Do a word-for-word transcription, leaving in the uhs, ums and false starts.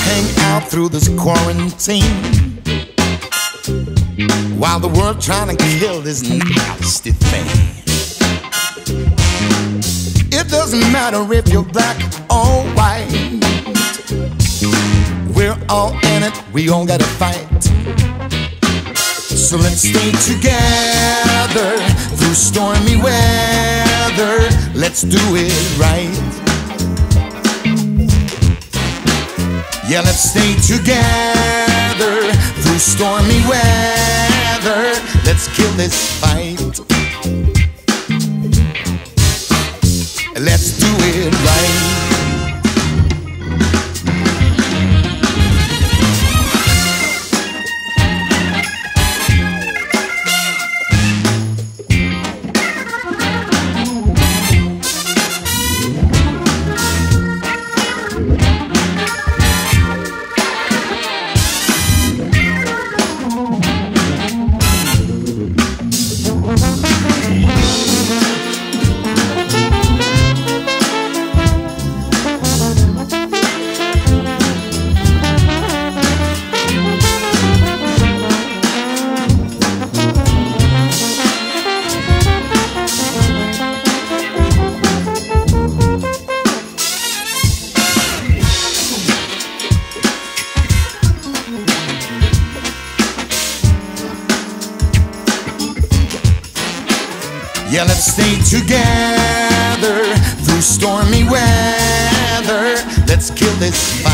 hang out through this quarantine, while the world trying to kill this nasty thing. It doesn't matter if you're black or white, we're all in it, we all gotta fight. So let's stay together through stormy weather. Let's do it right. Yeah, let's stay together through stormy weather. Let's kill this fight. Let's do it right. Yeah, let's stay together through stormy weather. Let's kill this fire.